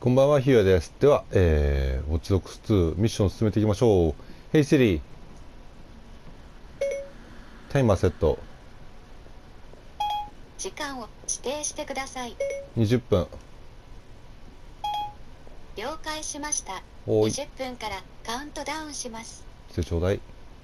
こんばんは、ひよやです。では、ウォッチドックス2ミッションを進めていきましょう。ヘイシリー、タイマーセット。 時間を指定してください。 20分。 了解しました。 おーい、 20分からカウントダウンします。 来てちょうだい。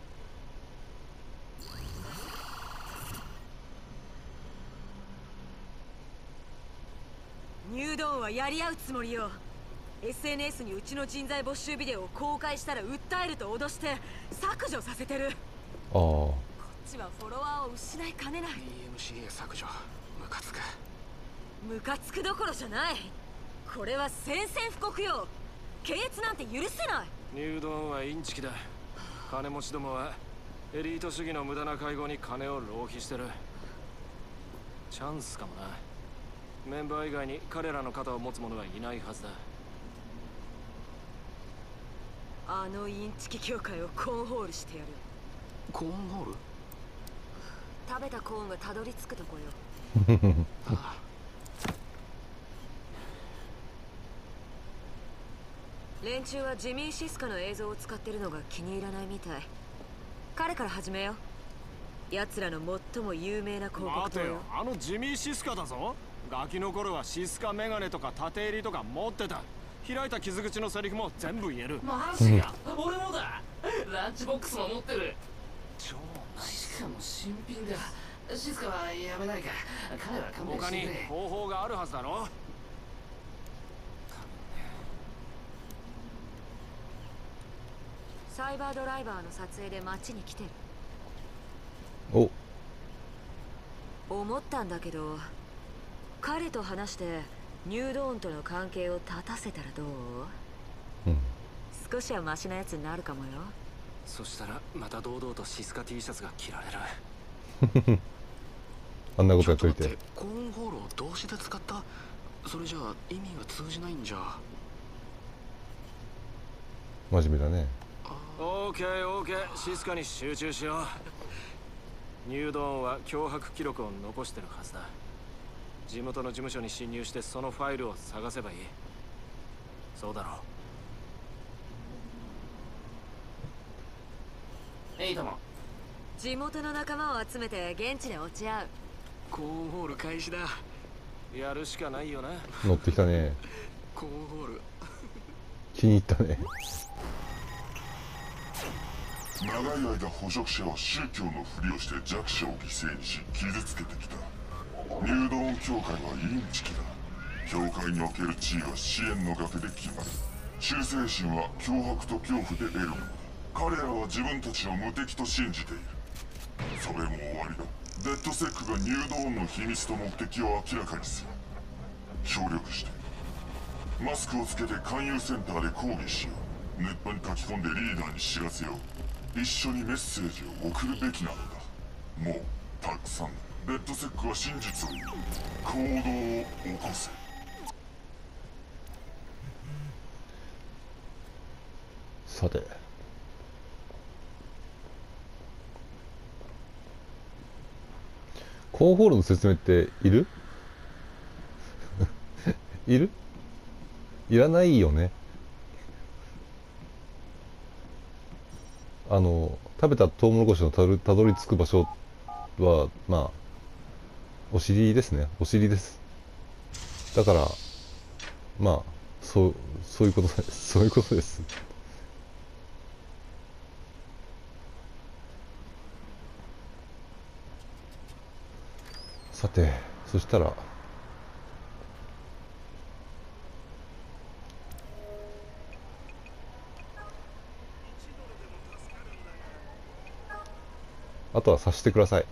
ニュードーンはやり合うつもりよ。 SNS にうちの人材募集ビデオを公開したら訴えると脅して削除させてる。 あー、 こっちはフォロワーを失いかねない。 DMCA 削除。ムカつく。 ムカつくどころじゃない。これは宣戦布告よ。検閲なんて許せない。 ニュードーンはインチキだ。金持ちどもはエリート主義の無駄な会合に金を浪費してる。チャンスかもな。メンバー以外に彼らの肩を持つ者はいないはずだ。 あのインチキ協会をコーンホールしてやる。 コーンホール？ 食べたコーンがたどり着くとこよ。 ああ。 連中はジミー・シスカの映像を使ってるのが気に入らないみたい。彼から始めよう。奴らの最も有名な広告塔よ。 あのジミー・シスカだぞ。ガキの頃はシスカメガネとか縦襟とか持ってた。開いた傷口のセリフも全部言える。 マジか、俺もだ。ランチボックスも持ってる。 超ナイス。 しかも新品だ。シスカはやめないか。彼は勘弁し他にてくれ。 方法があるはずだろ。 サイバードライバーの撮影で街に来てる。 お、 思ったんだけど、彼と話してニュードーンとの関係を立たせたらどう？ うん。 少しはマシなやつになるかもよ。 そしたらまた堂々とシスカ T シャツが着られる。 あんなことやっといて。 コーンホールを動詞で使った？それじゃあ意味が通じないんじゃ。 真面目だね。 オーケーオーケー、シスカに集中しよう。ニュードーンは脅迫記録を残してるはずだ。地元の事務所に侵入してそのファイルを探せばいい。そうだろう。 エイトも。 地元の仲間を集めて現地で落ち合う。 コーンホール開始だ。やるしかないよな。 乗ってきたね。 コーンホール。 気に入ったね。 長い間捕食者は宗教のふりをして弱者を犠牲にし傷つけてきた。ニュードーン教会はインチキだ。教会における地位は支援の額で決まる。忠誠心は脅迫と恐怖で得るものだ。彼らは自分たちを無敵と信じている。それも終わりだ。デッドセックがニュードーンの秘密と目的を明らかにする。協力してマスクをつけて勧誘センターで抗議しよう。ネットに書き込んでリーダーに知らせよう。一緒にメッセージを送るべきなのだ。もうたくさん。レッドセックは真実を言う。行動を起こせ。 さて。コーンホールの説明っている？いる？いらないよね。食べたトウモロコシのたどり着く場所は、まあ、お尻ですね。お尻です。だから、まあ、そういうことです。そういうことです。さて、そしたら、あとは察してください。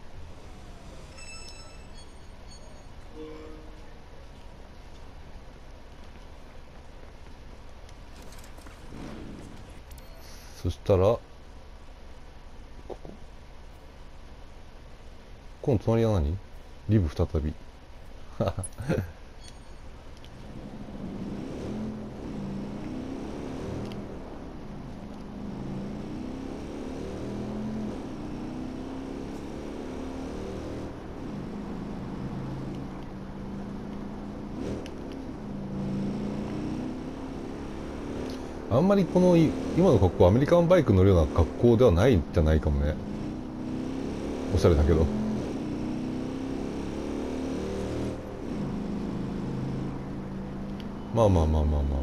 そしたら、この隣は何？リブ再び。 あんまりこの今の格好アメリカンバイク乗るような格好ではないんじゃないかもね。おしゃれだけど。まあまあまあまあまあ。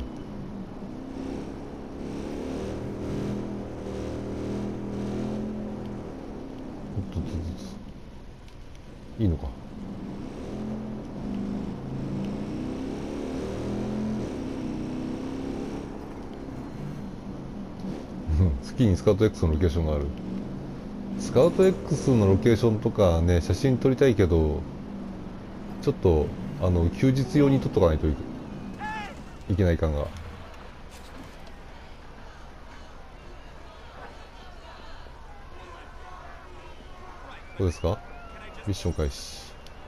いいのか。月にスカウト X のロケーションがある。スカウト X のロケーションとかね、写真撮りたいけど、ちょっと休日用に撮っとかないといけない感が。どうですか？ミッション開始。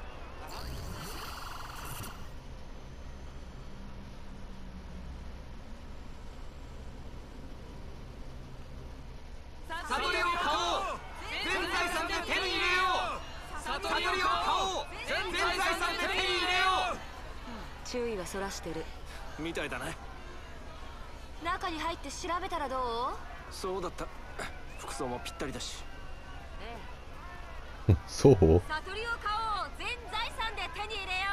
悟りを買おう。全財産で手に入れよう。悟りを買おう。全財産で手に入れよう。 注意はそらしてる。 みたいだね。 中に入って調べたらどう？ そうだった。服装もぴったりだし。 そう？ 悟りを買おう。全財産で手に入れよ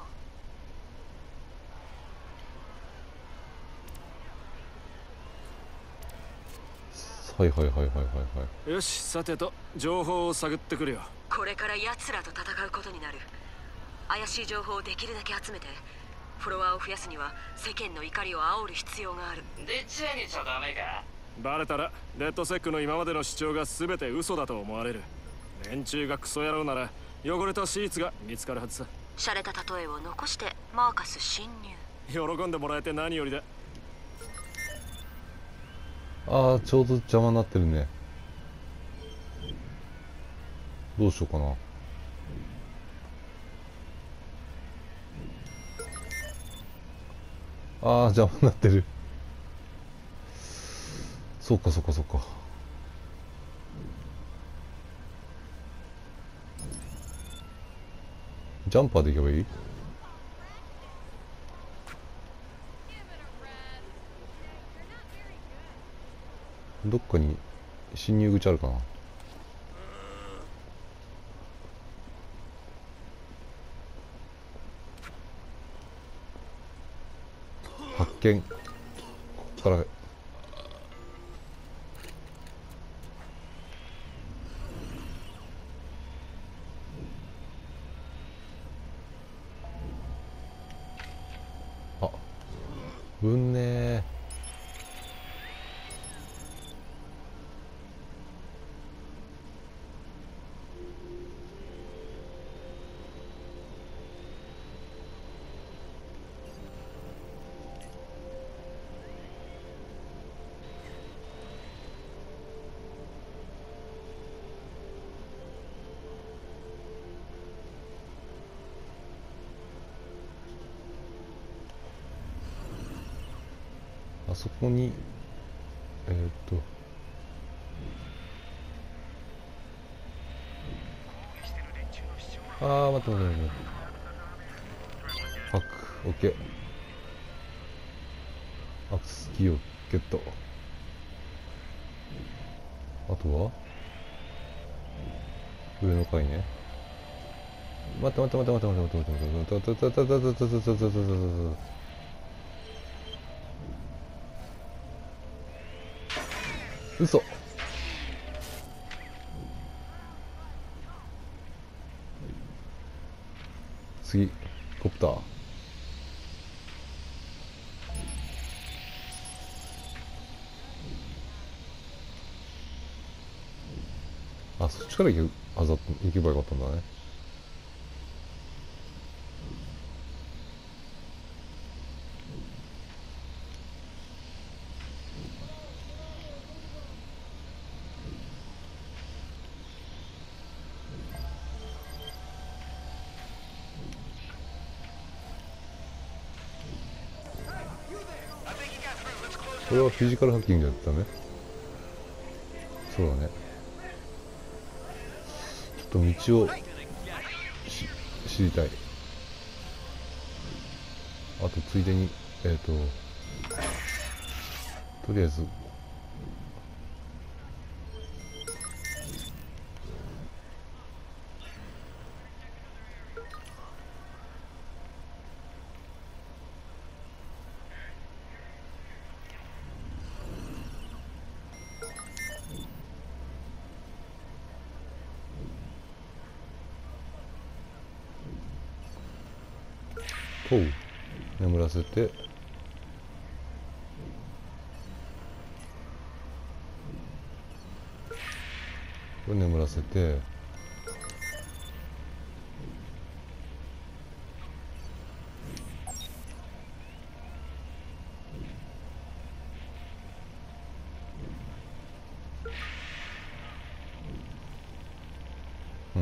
はいはいはいはいはいはい。 よし、さてと情報を探ってくるよ。 う。これから奴らと戦うことになる。怪しい情報をできるだけ集めて、フォロワーを増やすには世間の怒りを煽る必要がある。 でっち上げちゃダメか。 バレたらレッドセックの今までの主張が全て嘘だと思われる。連中がクソ野郎なら汚れたシーツが見つかるはずさ。 洒落た例えを残してマーカス侵入。 喜んでもらえて何よりだ。 ああ、ちょうど邪魔になってるね。どうしようかな。ああ、邪魔になってる。そうかそうかそうか。ジャンパーで行けばいい？どっかに侵入口あるかな。発見。ここからあ、うんねー。あそこにあー、待って待って待って。パック、オッケー。アクセスキーをゲット。あとは上の階ね。待って待って待って待って待って待って待って待って待って待って待って待って待って待って待って待って待って待って待って。嘘。次コプター。あ、そっちから行けばよかったんだね。これはフィジカルハッキングだったね。そうだね。ちょっと道を知りたい。あとついでにとりあえずと眠らせて、これ眠らせて、うん。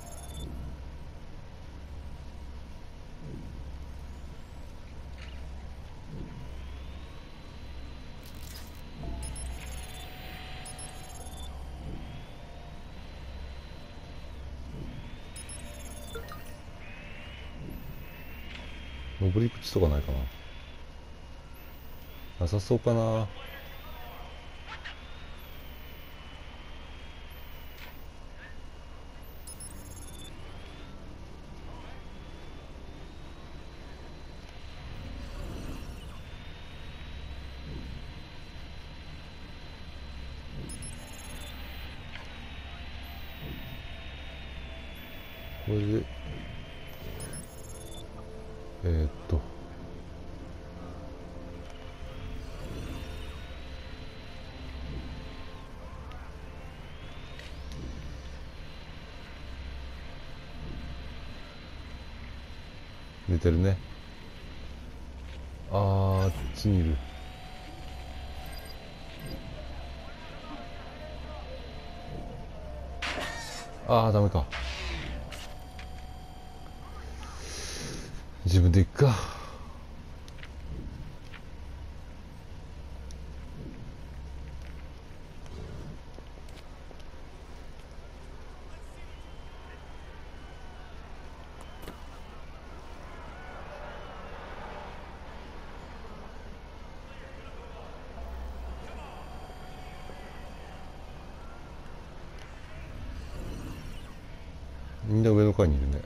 登り口とかないかな。なさそうかな。これで寝てるね。あっちにいる。ダメか。自分で行くか。みんな上の階にいるね。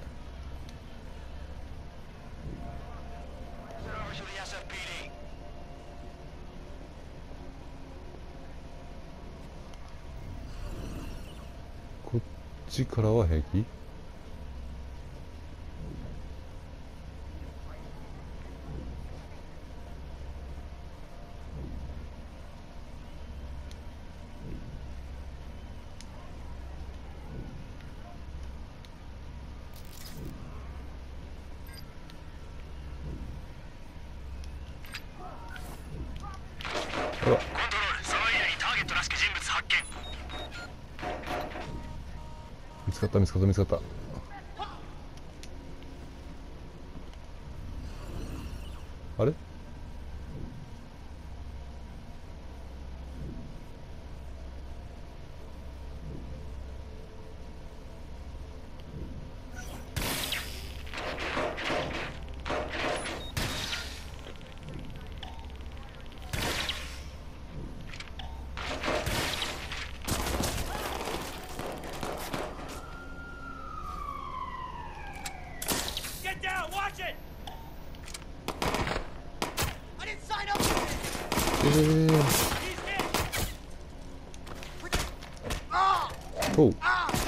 こっちからは平気？ コントロール、そのエリアにターゲットらしき人物発見。 見つかった見つかった見つかった。あれ？おう。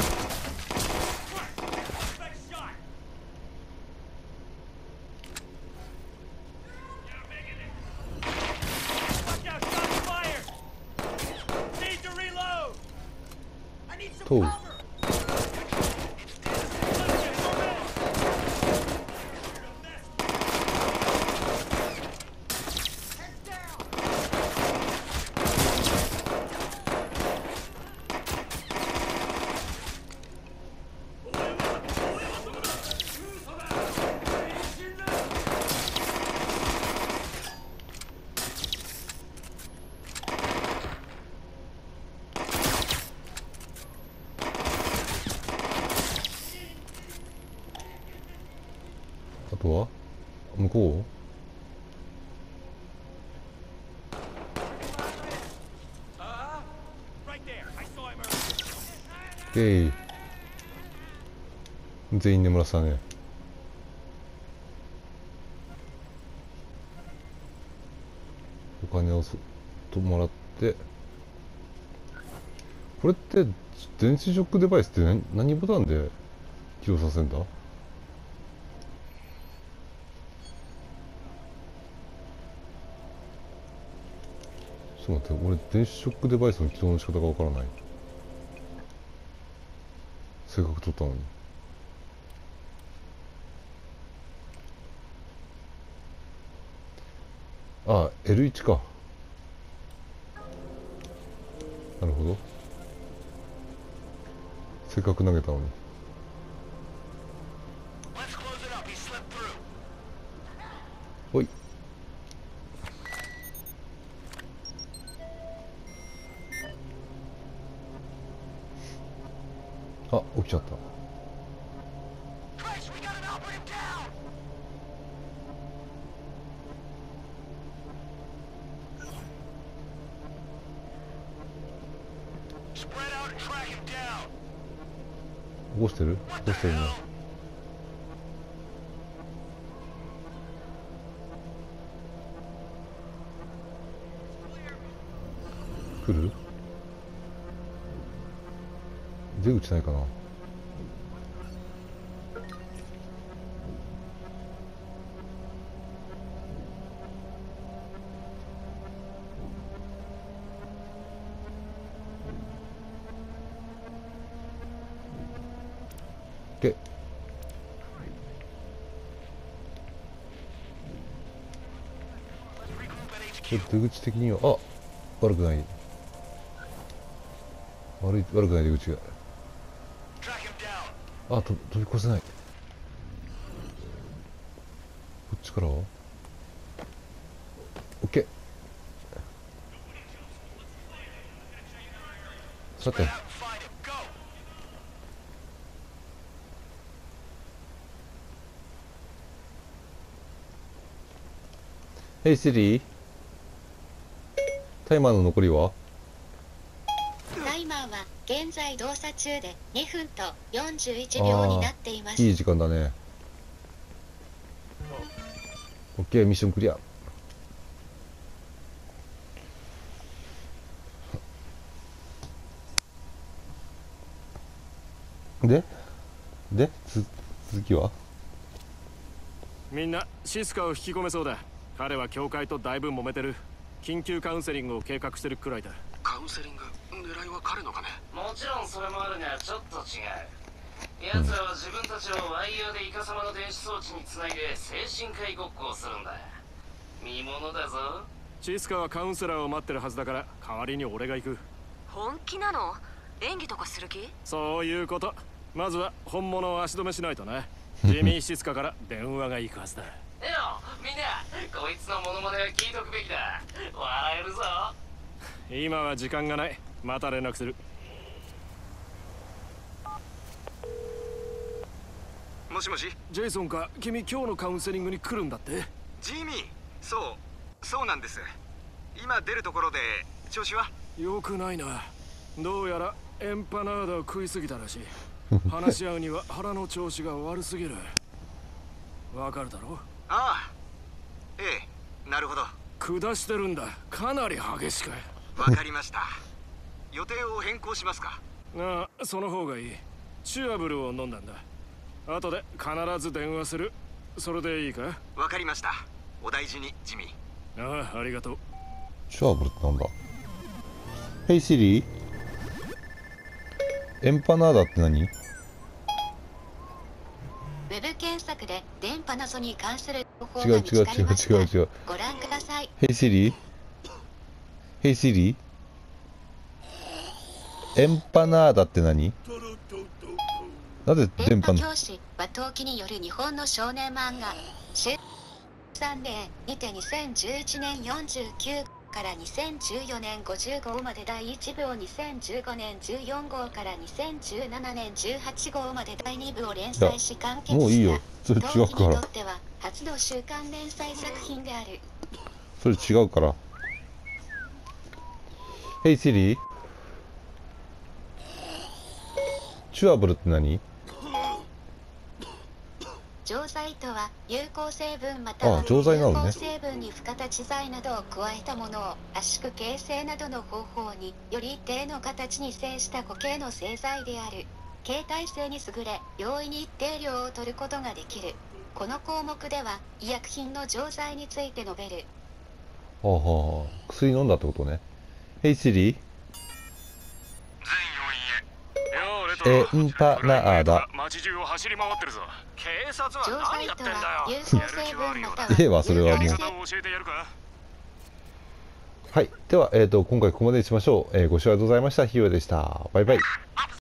とう。 ケー。全員眠らせたね。お金をもらって、これって電子ショックデバイスって何ボタンで起動させんだ？ちょっと待って、俺電子ショックデバイスの起動の仕方がわからない。せっかく取ったのに。あ、L1 か。なるほど。せっかく投げたのに。ほい。あ、起きちゃった。起こしてる？起こしてるね。来る？出口ないかな。で、出口的には悪くない。悪くない出口が。飛び越せない。こっちからは OK。 さて、Hey Siri、 タイマーの残りは？ タイマーは現在動作中で2分と41秒になっています。 いい時間だね。 OK、 ミッションクリア。で続きは？ みんなシスカを引き込めそうだ。彼は教会とだいぶ揉めてる。緊急カウンセリングを計画してるくらいだ。 カウンセリング、狙いは彼のかね。 もちろんそれもあるがちょっと違う。奴らは自分たちをワイヤーでイカ様の電子装置につないで精神科医ごっこをするんだ。見ものだぞ。 シスカはカウンセラーを待ってるはずだから、代わりに俺が行く。 本気なの？演技とかする気？ そういうこと。まずは本物を足止めしないとな。ジミー・シスカから電話が行くはずだ。 よ、みんな、こいつのモノマネは聞いとくべきだ。笑えるぞ。 今は時間がない。また連絡する。 もしもし、 ジェイソンか。君今日のカウンセリングに来るんだって？ ジミー。そうなんです。今出るところで。調子は？ よくないな。どうやらエンパナーダを食いすぎたらしい。話し合うには腹の調子が悪すぎる。わかるだろ？ ああ、ええ、なるほど。 下してるんだ。かなり激しく。 わかりました。予定を変更しますか？ ああ、その方がいい。チュアブルを飲んだんだ。後で必ず電話する。それでいいか？ わかりました。お大事に、ジミー。 ああ、ありがとう。 チュアブルってなんだ？ Hey Siri、 エンパナーダって何？ ウェブ検索で電波謎に関する情報が見つかりました。 違う。 ご覧ください。 Hey Siri、 Hey Siri、 エンパナーダって何？なぜ電波の？ 教師は陶器による日本の少年漫画3例にて2011年49から2014年55号まで第1部を2015年14号から2017年18号まで第2部を連載し完結した。 もういいよ。それ違うから。 陶器にとっては初の週刊連載作品である。 それ違うから。Hey Siri、 チュアブルって何？ 錠剤とは有効成分またはあ錠剤なのね有効成分に付加価値剤などを加えたものを圧縮形成などの方法により一定の形に整した固形の製剤である。携帯性に優れ容易に一定量を取ることができる。この項目では医薬品の錠剤について述べる。 はあはあ、薬飲んだってことね。Hey Siri、エンパナーダ。 街中を走り回ってるぞ。警察錠は何剤とやってんだよ。 は有効成分またはええわそれはもう有効成教えてやるか。 はい。では、今回ここまでにしましょう。ご視聴ありがとうございました。ひよでした。バイバイ。